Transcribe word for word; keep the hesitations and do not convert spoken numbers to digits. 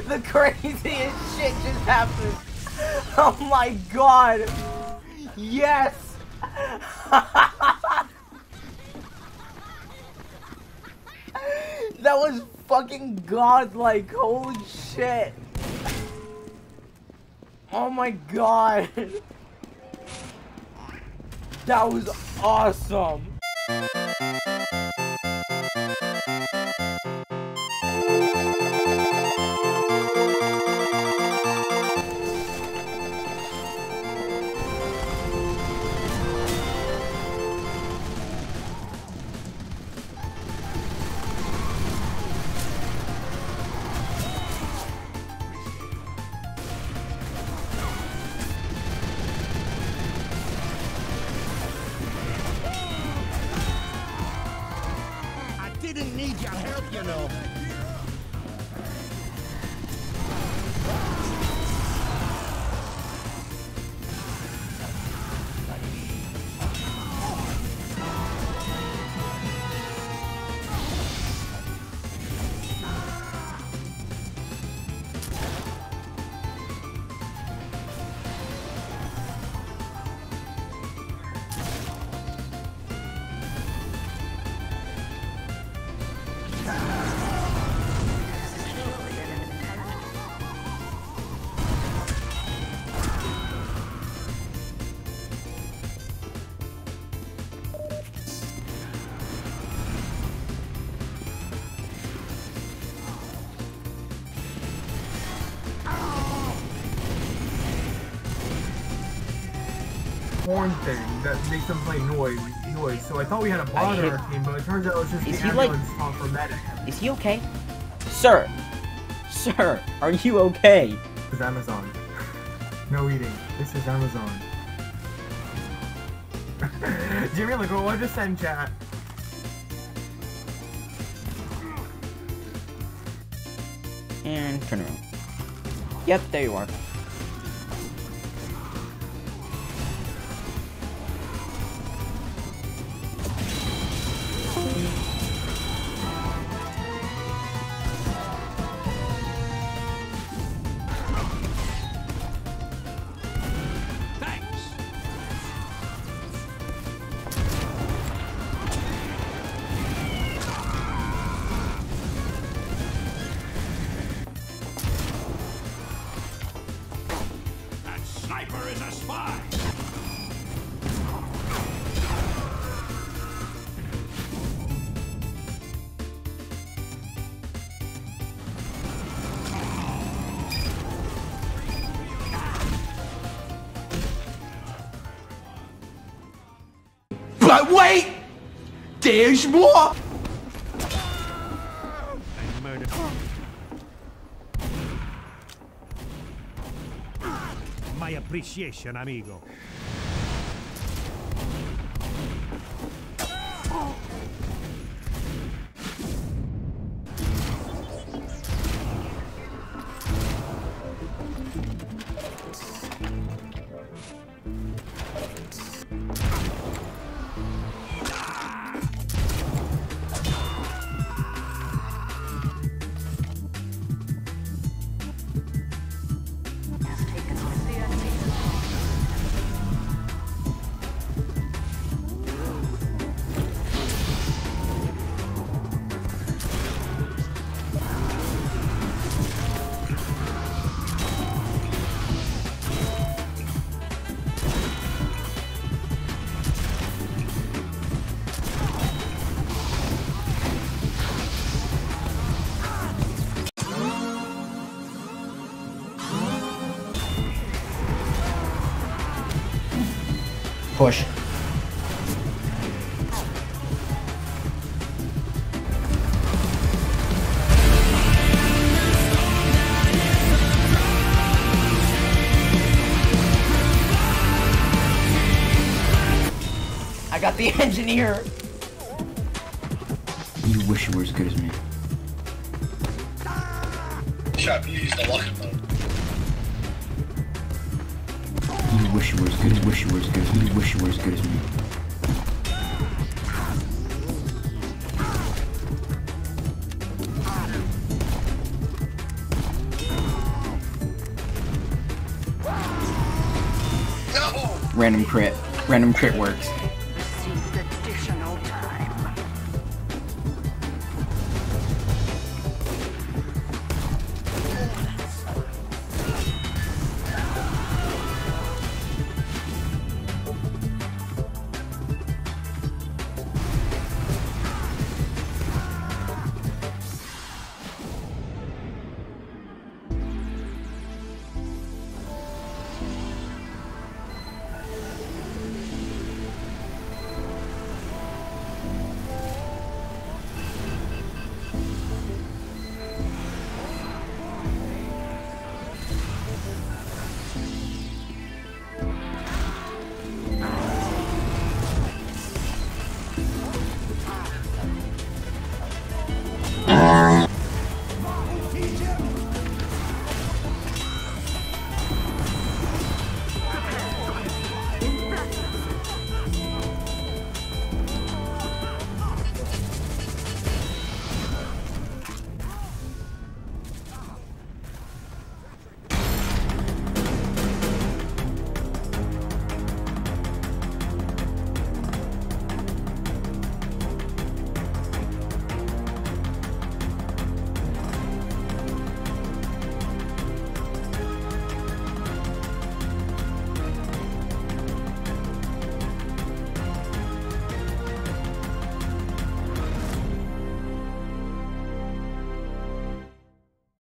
The craziest shit just happened. Oh my god. Yes. That was fucking godlike. Holy shit. Oh my god. That was awesome. Didn't need your help, you know. Horn thing that makes them play noise, noise. So I thought we had a bot on our team, but it turns out it's just Is the he ambulance like... talk for medic. Is he okay? Sir! Sir, are you okay? This is Amazon. No eating. This is Amazon. Jimmy, look, what just send chat? And turn around. Yep, there you are. Sniper is a spy! But wait! There's more! My appreciation, amigo. Push. I got the engineer. You wish you were as good as me. Shut up, you used the lock-in mode. You wish you were as good as wish you were as good as me. You wish you were as good as me. random crit. Random crit works. Additional time. Uh.